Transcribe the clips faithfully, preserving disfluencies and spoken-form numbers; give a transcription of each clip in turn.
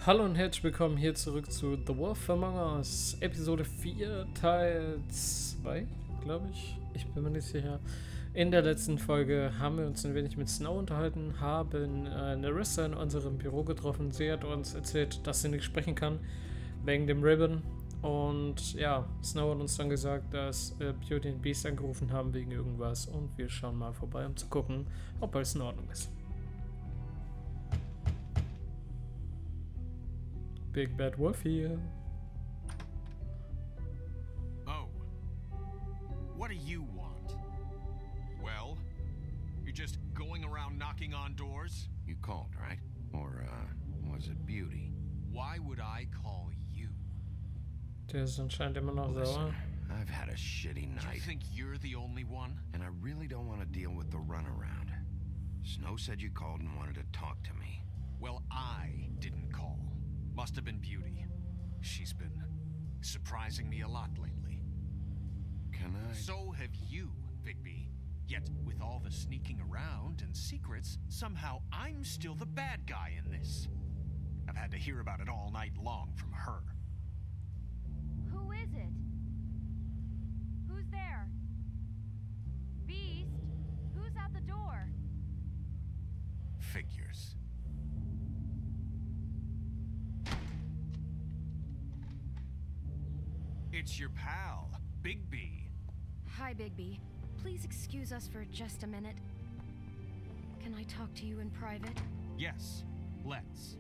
Hallo und herzlich willkommen hier zurück zu The Wolf Among Us, Episode vier, Teil zwei, glaube ich. Ich bin mir nicht sicher. In der letzten Folge haben wir uns ein wenig mit Snow unterhalten, haben äh, Nerissa in unserem Büro getroffen. Sie hat uns erzählt, dass sie nicht sprechen kann, wegen dem Ribbon. Und ja, Snow hat uns dann gesagt, dass äh, Beauty und Beast angerufen haben wegen irgendwas. Und wir schauen mal vorbei, um zu gucken, ob alles in Ordnung ist. Big Bad Wolf here. Oh. What do you want? Well, you're just going around knocking on doors? You called, right? Or, uh, was it Beauty? Why would I call you? Der ist anscheinend immer noch sauer. Listen, I've had a shitty Do you night, think you're the only one? and I really don't want to deal with the runaround. Snow said you called and wanted to talk to me. Well, I didn't call. Must have been Beauty. She's been surprising me a lot lately. Can I? So have you, Bigby. Yet, with all the sneaking around and secrets, somehow I'm still the bad guy in this. I've had to hear about it all night long from her. Who is it? Who's there? Beast? Who's at the door? Figures. It's your pal, Bigby. Hi, Bigby. Please excuse us for just a minute. Can I talk to you in private? Yes, let's.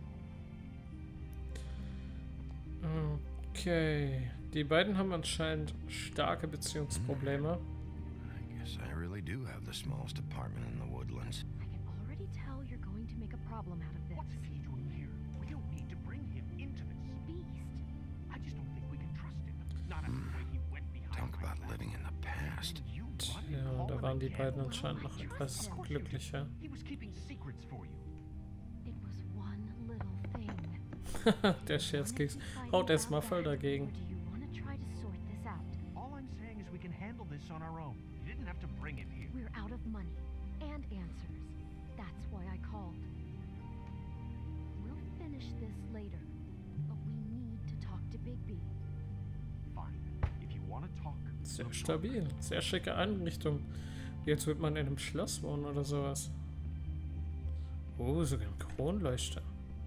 Okay. Die beiden haben anscheinend starke Beziehungsprobleme. I guess I really do have the smallest apartment in the woodlands. I can already tell you're going to make a problem out of this. What's he doing here? We don't need to bring him into this. Beast. I just don't think we can trust him. Not after the way he went behind Talk my about back. living in the past. And you run and Ja, call da him waren die again? beiden anscheinend noch etwas glücklicher. He was keeping secrets for you. It was one little thing. Der Scherzkeks haut erstmal voll dagegen. Or do you want to try to sort this out? All I'm saying is we can handle this on our own. You didn't have to bring him here. We're out of money and answers. That's why I called. We'll finish this later, but we need to talk to Bigby. Fine. If you want to talk, Sehr we'll talk. stabil. Sehr schicke Einrichtung. Jetzt wird man in einem Schloss wohnen oder sowas. Oh, sogar ein Kronleuchter.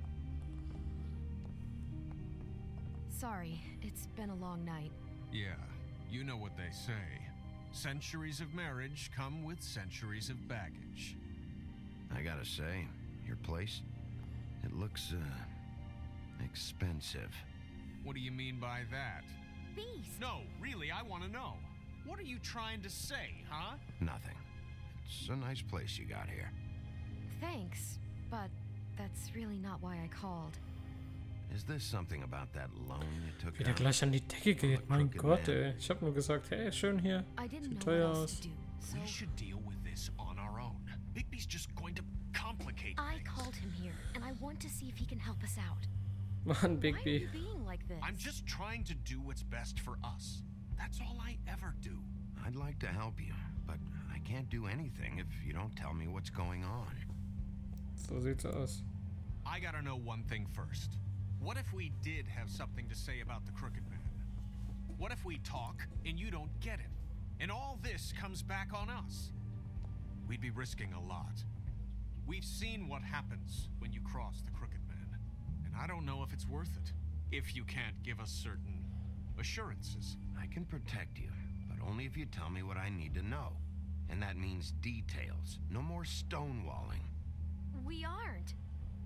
Sorry, it's been a long night. Yeah, you know what they say. Centuries of marriage come with centuries of baggage. I gotta say, your place, it looks, uh, expensive. What do you mean by that? Beast! No, really, I want to know. What are you trying to say, huh? Nothing. It's a nice place you got here. Thanks, but that's really not why I called. Is this something about that loan you took Wie der out? gleich an die Decke geht. Mein Gott, ey. Ich habe nur gesagt, hey, schön hier. I didn't Sieht know teuer what else aus. to do, so We should deal with this on our own. Bigby's just going to complicate I things. called him here, and I want to see if he can help us out. Mann, Why are Bigby. you being like this? I'm just trying to do what's best for us. That's all I ever do. I'd like to help you, but I can't do anything if you don't tell me what's going on. So sieht's aus. I gotta know one thing first. What if we did have something to say about the Crooked Man? What if we talk and you don't get it? And all this comes back on us? We'd be risking a lot. We've seen what happens when you cross the Crooked Man. And I don't know if it's worth it. If you can't give us certain assurances. I can protect you, but only if you tell me what I need to know. And that means details. No more stonewalling. We aren't.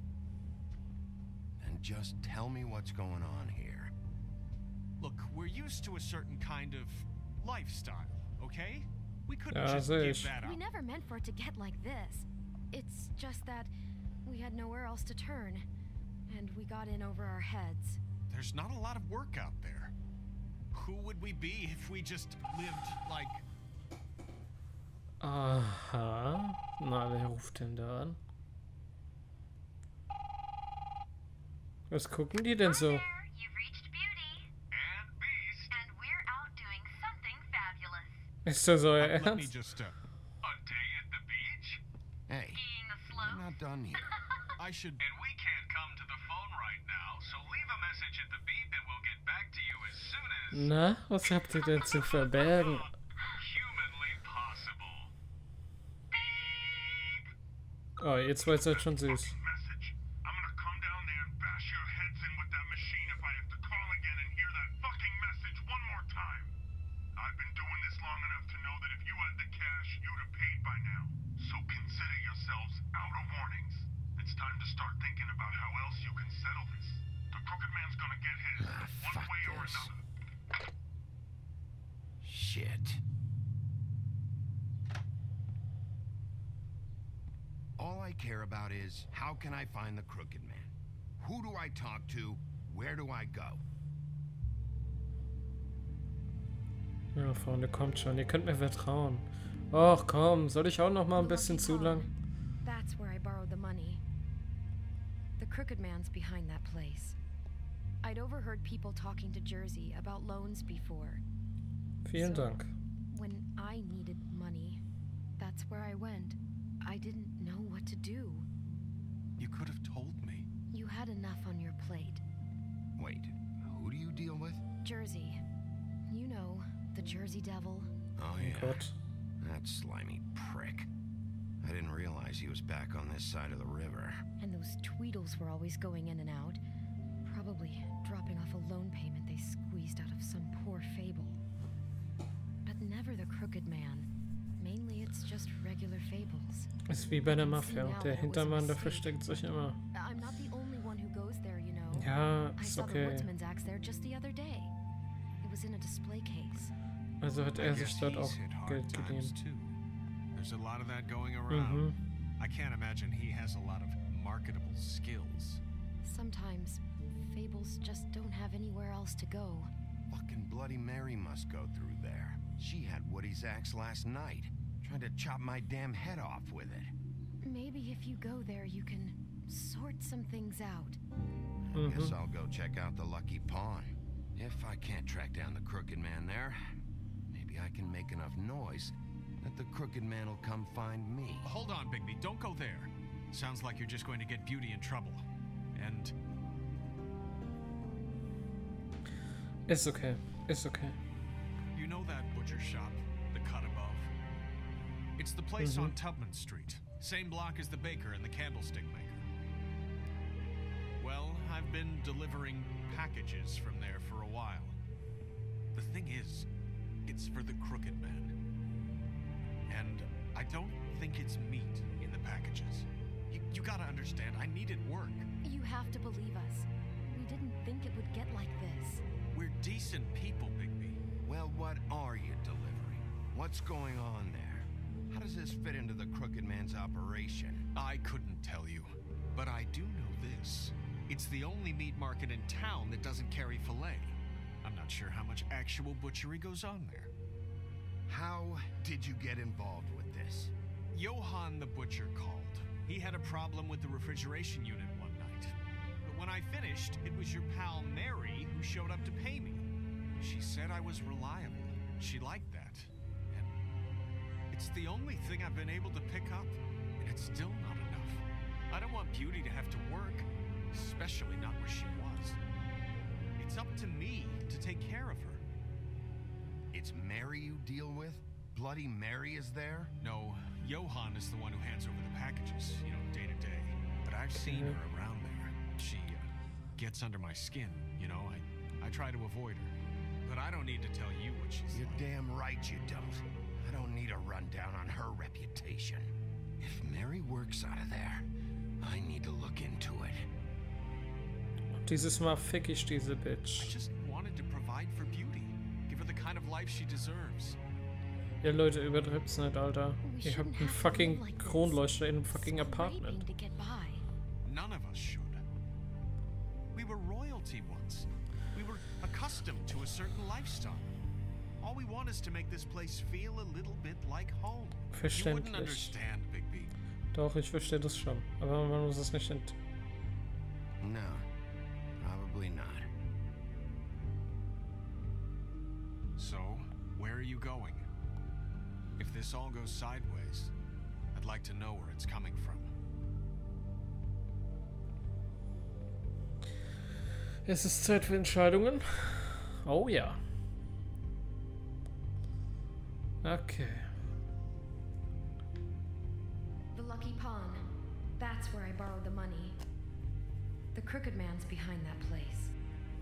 And just tell me what's going on here. Look, we're used to a certain kind of lifestyle, okay? We couldn't Ja, just sehe give ich. that up. We never meant for it to get like this. It's just that we had nowhere else to turn, and we got in over our heads. There's not a lot of work out there. Who would we be if we just lived like... Aha. Na, wer ruft denn da an? Was gucken die denn so? Hi there, you've reached Beauty. And Beast. And we're out doing something fabulous. Ist das euer Let me Ernst? just, uh... A day at the beach? Hey, Skiing the I'm slope. not done here. I should... And we can't come to the phone right hit the beep and we'll get back to you as soon as Na, was habt ihr denn zu verbergen? humanly possible. Oh, ihr zwei seid schon süß. Message. I'm gonna come down there and bash your heads in with that machine if I have to call again and hear that fucking message one more time. I've been doing this long enough to know that if you had the cash, you'd have paid by now. So consider yourselves out of warnings. It's time to start thinking about how else you can settle this. The Crooked Man's gonna get his, Ah, one fuck way or this. another. Shit. All I care about is, how can I find the Crooked Man? Who do I talk to? Where do I go? Ja, Freunde, kommt schon. Ihr könnt mir vertrauen. Och, komm. Soll ich auch noch mal ein bisschen zu lang? That's where I borrowed the money. The Crooked Man's behind that place. I'd overheard people talking to Jersey about loans before. Vielen So, Dank. When I needed money, that's where I went. I didn't know what to do. You could have told me. You had enough on your plate. Wait, who do you deal with? Jersey. You know, the Jersey Devil. Oh Oh yeah, Gott. that slimy prick. I didn't realize he was back on this side of the river. And those Tweedles were always going in and out. Probably dropping off a loan payment they squeezed out of some poor fable. But never the Crooked Man. Mainly it's just regular fables. Ist wie bei der Mafia. Der Hintermann, der versteckt sich immer. I'm not the only one who goes there, you know. Ja, I ist saw the okay. woodsman's axe there just the other day. It was in a display case. Also hat I er guess sich dort he's auch hit hard Geld times geliehen. too. There's a lot of that going around. Mhm. I can't imagine he has a lot of marketable skills. Sometimes fables just don't have anywhere else to go. Fucking Bloody Mary must go through there. She had Woody's axe last night. Tried to chop my damn head off with it. Maybe if you go there, you can sort some things out. I guess Mhm. I'll go check out the Lucky Pawn. If I can't track down the Crooked Man there, maybe I can make enough noise that the Crooked Man will come find me. Hold on, Bigby. Don't go there. Sounds like you're just going to get Beauty in trouble. And Ist okay. Ist okay. you know that butcher shop, the cut above? It's the place Mhm. on Tubman Street. Same block as the baker and the candlestick maker. Well, I've been delivering packages from there for a while. The thing is, it's for the Crooked Man. And I don't think it's meat in the packages. You, you gotta understand, I needed work. You have to believe us. We didn't think it would get like this. We're decent people, Bigby. Well, what are you delivering? What's going on there? How does this fit into the Crooked Man's operation? I couldn't tell you, but I do know this. It's the only meat market in town that doesn't carry filet. I'm not sure how much actual butchery goes on there. How did you get involved with this? Johann the butcher called. He had a problem with the refrigeration unit one night. But when I finished, it was your pal Mary who showed up to pay me. She said I was reliable. She liked that. And it's the only thing I've been able to pick up, and it's still not enough. I don't want Beauty to have to work, especially not where she was. It's up to me to take care of her. It's Mary you deal with? Bloody Mary is there? No, Johann is the one who hands over the packages, you know, day to day. But I've seen her around there. She uh, gets under my skin, you know. I, I try to avoid her. But I don't need to tell you what she's You're like. damn right you don't. I don't need a rundown on her reputation. If Mary works out of there, I need to look into it. Dieses Mal fick ich diese I Bitch. just wanted to provide for Beauty. Give her the kind of life she deserves. Ja, Leute, übertreibt's nicht, Alter. We Ihr habt shouldn't einen have to fucking live like this. Kronleuchter in einem fucking Scraping Apartment. to get by. None of us should. We were royalty once. We were accustomed to a certain lifestyle. All we want is to make this place feel a little bit like home. You wouldn't Verständlich. understand, Bigby. Doch, ich verstehe das schon. Aber man muss es nicht ent... No, probably not. So, where are you going? If this all goes sideways, I'd like to know where it's coming from. Es ist Zeit für Entscheidungen. Oh ja. Okay. The Lucky Pawn. That's where I borrowed the money. The Crooked Man's behind that place.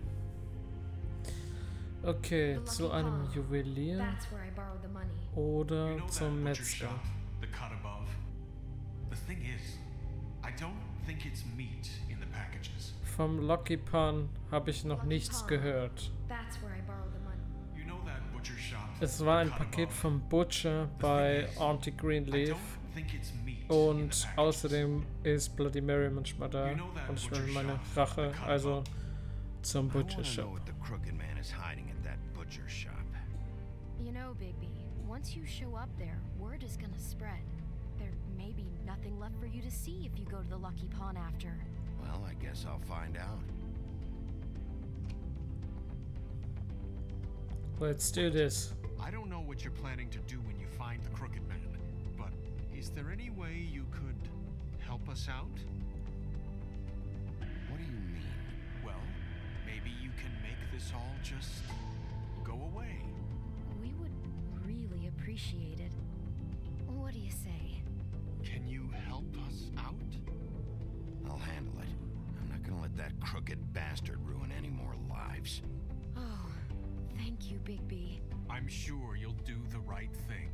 Okay, The zu Lucky einem Pawn. Juwelier That's where I borrowed the money. oder You know zum that butcher Metzger. shop, the cut above? The thing is, I don't think it's meat in the packages. Vom Lucky Pan habe ich noch Lucky nichts Pawn. gehört. That's where I borrowed the money. You know that butcher shop? Es war the ein cut Paket above? vom Butcher The bei thing is, Auntie I Greenleaf. don't think it's meat in the Und packages. außerdem ist Bloody Mary manchmal da. You know that Und ich butcher will meine shop, Rache, the cut also above? zum I Butcher want to know Shop. what the Crooked Man is hiding at that butcher shop. You know, Bigby, once you show up there, word is gonna spread. There may be nothing left for you to see if you go to the Lucky Pawn after. Well, I guess I'll find out. Let's do this. I don't know what you're planning to do when you find the Crooked Man, but is there any way you could help us out? What do you mean? Well, maybe you can make this all just go away. We would really appreciate it. What do you say? Can you help us out? I'll handle it. I'm not gonna let that crooked bastard ruin any more lives. Oh, thank you, Bigby. I'm sure you'll do the right thing.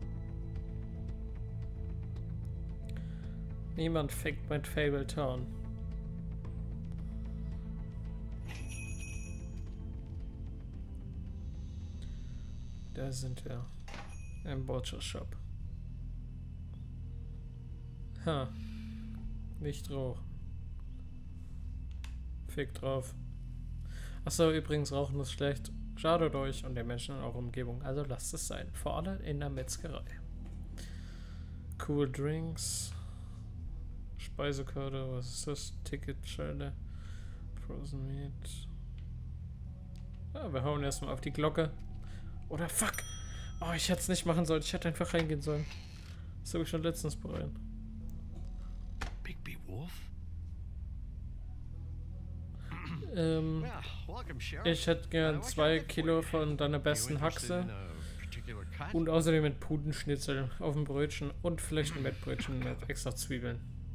Niemand fickt mit Fabletown. Da sind wir. Im Butcher Shop. Ha. Nicht rauchen. Fick drauf. Achso, übrigens, Rauchen ist schlecht. Schadet euch und den Menschen in eurer Umgebung. Also lasst es sein. Vor allem in der Metzgerei. Cool Drinks. Speisekarte, was ist das? Ticketschilder. Frozen Meat. Ja, wir hauen erstmal auf die Glocke. Oder fuck! Oh, ich hätte es nicht machen sollen. Ich hätte einfach reingehen sollen. Das habe ich schon letztens bereut. Bigby Wolf? Ähm, Well, welcome, Sheriff. ich hätte Uh, gern what zwei can I do for Kilo you? von deiner You besten interested Haxe. in a particular cut? Und außerdem mit Putenschnitzel auf dem Brötchen und vielleicht ein Mettbrötchen mit extra Zwiebeln.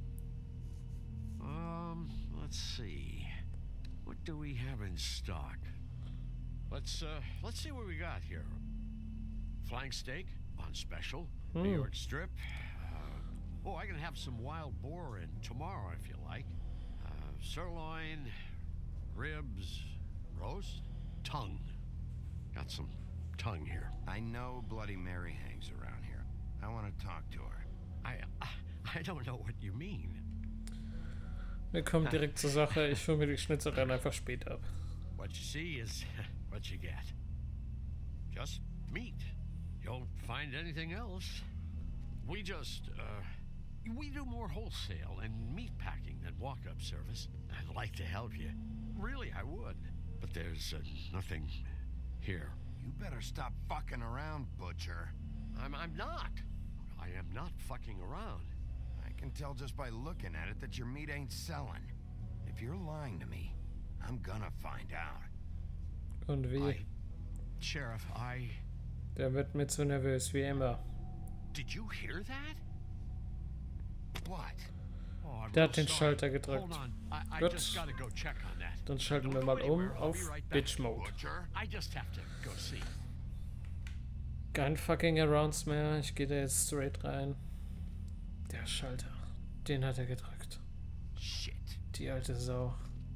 Um, let's see. What do we have in stock? Let's uh, let's see what we got here. Flank steak on special. New Hmm. York strip. Uh, oh, I can have some wild boar in tomorrow if you like. Uh, sirloin, ribs, roast, tongue. Got some tongue here. I know Bloody Mary hangs around here. I want to talk to her. I I don't know what you mean. Wir kommen direkt zur Sache. Ich hole mir die Schnitzereien einfach später ab. What you see is what you get. Just meat. You won't find anything else. We just, uh, we do more wholesale and meat packing than walk-up service. I'd like to help you. Really, I would. But there's uh, nothing here. You better stop fucking around, Butcher. I'm, I'm not. I am not fucking around. I can tell just by looking at it that your meat ain't selling. If you're lying to me, I'm gonna find out. Und wie? I, Sheriff, I... Der wird mir zu nervös, wie immer. Did you hear that? What? Oh, I'm Der real hat den sorry. Schalter gedrückt. Hold on. I, I Gut. just gotta go check on that. Dann schalten wir Don't mal go um anywhere. I'll be auf right back. Bitch Mode. Butcher? I just have to go see. Kein fucking Arounds mehr. Ich gehe da jetzt straight rein. Der Schalter. Den hat er gedrückt. Shit. Die alte Sau.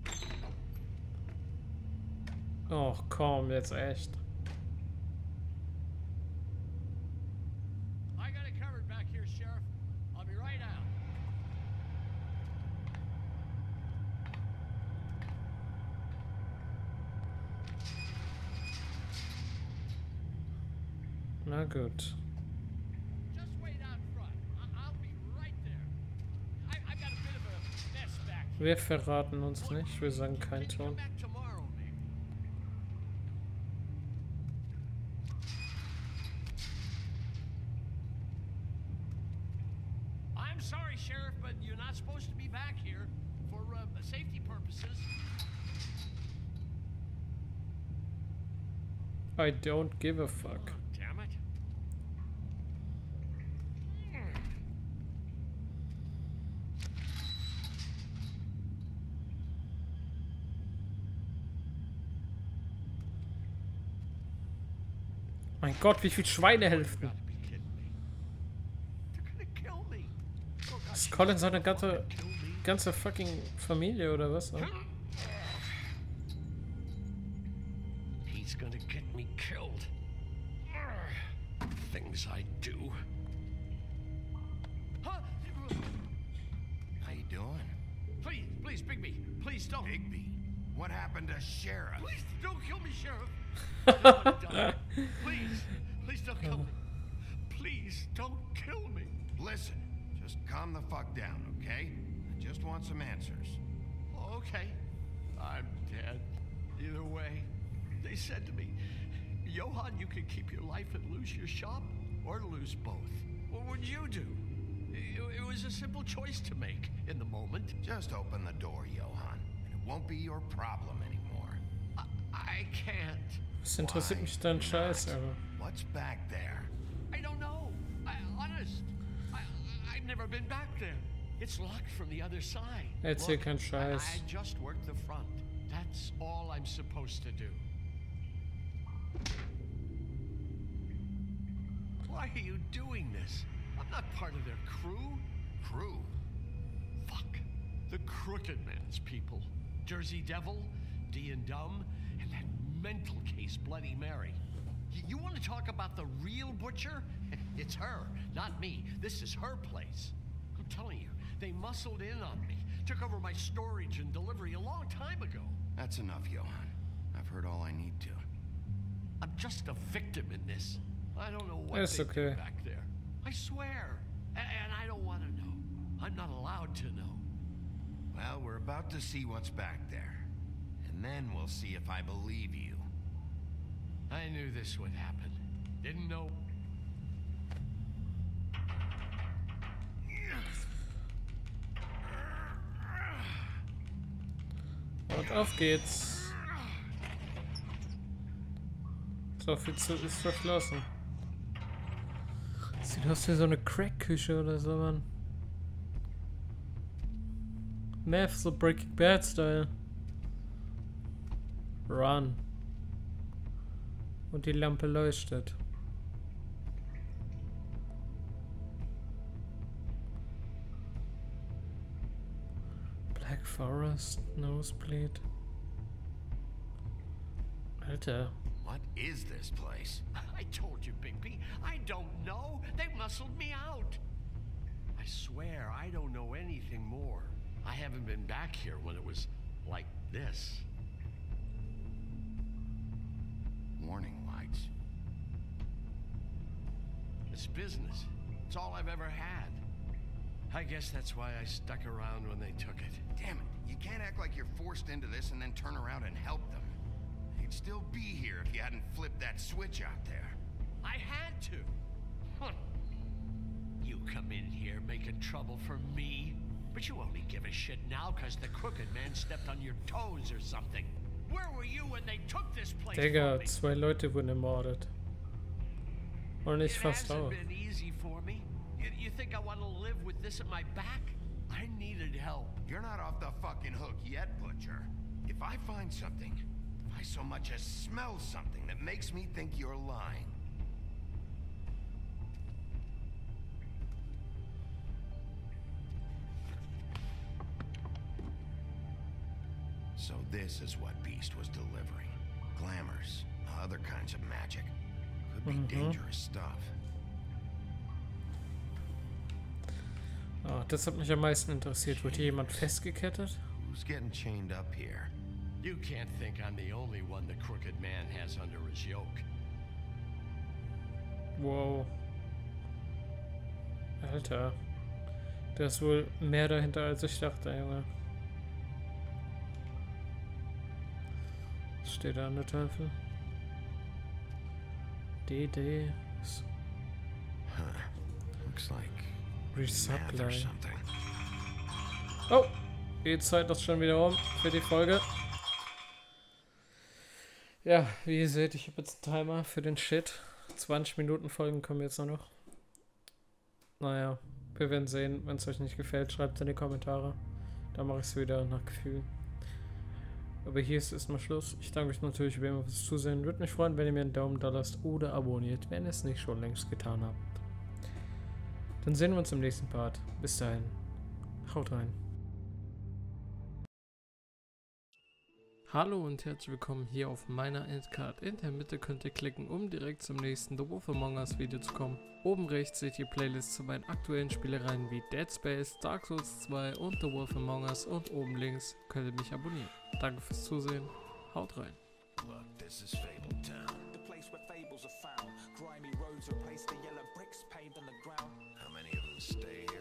Oh, komm, jetzt echt. I got it covered back here, Sheriff. I'll be right out. Na gut. Just wait out front. I- I'll be right there. I, I've got a bit of a mess back here. Wir verraten uns nicht. Wir sagen kein Maybe come Ton. back tomorrow, maybe. I'm sorry, Sheriff, but you're not supposed to be back here for uh, safety purposes. I don't give a fuck. Damn it. Mein Gott, wie viel Schweinehälften. Gotta be kidding me. They're gonna kill me. Oh, God, Ist Colin seine ganze, ganze fucking Familie oder was? Ne? he's gonna get me killed. Things I do. Huh? How you doing? Please, please, Bigby, please don't. Bigby? What happened to Sheriff? Please don't kill me, Sheriff. I don't wanna die. Please, please don't kill me. Please don't kill me. Listen, just calm the fuck down, okay? I just want some answers. Okay, I'm dead. Either way, they said to me, Johan, you can keep your life and lose your shop, or lose both. What would you do? It, it was a simple choice to make in the moment. Just open the door, Johan, and it won't be your problem anymore. I, I can't. Was interessiert mich dein Scheiß, aber. What's back there? I don't know. I, honest. I, I've never been back there. It's locked from the other side. Erzähl Look, keinen I, Scheiß. I just worked the front. That's all I'm supposed to do. Why are you doing this? I'm not part of their crew. Crew? Fuck. The Crooked Man's people. Jersey Devil, D and Dumb, and that mental case Bloody Mary. Y- you want to talk about the real butcher? It's her, not me. This is her place. I'm telling you, they muscled in on me. Took over my storage and delivery a long time ago. That's enough, Johan. I've heard all I need to. I'm just a victim in this. I don't know what It's they okay. do back there. I swear. A- and I don't want to know. I'm not allowed to know. Well, we're about to see what's back there. And then we'll see if I believe you. I knew this would happen. Didn't know. Und auf geht's. So viel zu ist verschlossen. Sieht aus wie so eine Crack-Küche oder so, Mann. Meth, so Breaking Bad-Style. Run. Und die Lampe leuchtet. Black Forest, Nosebleed. Alter. What is this place? I told you, Bigby. I don't know. They muscled me out. I swear I don't know anything more. I haven't been back here when it was like this. Warning lights. It's business. It's all I've ever had. I guess that's why I stuck around when they took it. Damn it, you can't act like you're forced into this and then turn around and help them. You'd still be here if you hadn't flipped that switch out there. I had to. Huh. You come in here making trouble for me, but you only give a shit now because the Crooked Man stepped on your toes or something. Where were you when they took this place Digga, from me? zwei Leute wurden ermordet. Und ich It fast hasn't auch. been easy for me. You, you think I want to live with this at my back? I needed help. You're not off the fucking hook yet, Butcher. If I find something, if I so much as smell something that makes me think you're lying. So this is what Beast was delivering. Glamours, other kinds of magic. Could be Mhm. dangerous stuff. Oh, das hat mich am meisten interessiert. Wurde hier jemand festgekettet? Who's getting chained up here? You can't think I'm the only one the Crooked Man has under his yoke. Wow. Alter. Da ist wohl mehr dahinter, als ich dachte, Junge. Was steht da an der Tafel? D D. Huh. Looks like math or Resupply. something. Oh! Die Zeit ist schon wieder um für die Folge. Ja, wie ihr seht, ich habe jetzt einen Timer für den Shit. zwanzig Minuten Folgen kommen jetzt nur noch. Naja, wir werden sehen. Wenn es euch nicht gefällt, schreibt in die Kommentare. Da mache ich es wieder nach Gefühl. Aber hier ist erstmal Schluss. Ich danke euch natürlich wie immer fürs Zusehen. Würde mich freuen, wenn ihr mir einen Daumen da lasst oder abonniert, wenn ihr es nicht schon längst getan habt. Dann sehen wir uns im nächsten Part. Bis dahin. Haut rein. Hallo und herzlich willkommen hier auf meiner Endcard. In der Mitte könnt ihr klicken, um direkt zum nächsten The Wolf Among Us Video zu kommen. Oben rechts seht ihr Playlists zu meinen aktuellen Spielereien wie Dead Space, Dark Souls zwei und The Wolf Among Us, und oben links könnt ihr mich abonnieren. Danke fürs Zusehen. Haut rein. Look, this is Fabletown, the place where fables are found. Grimy roads replace the yellow bricks paved on the ground. How many of them stay here?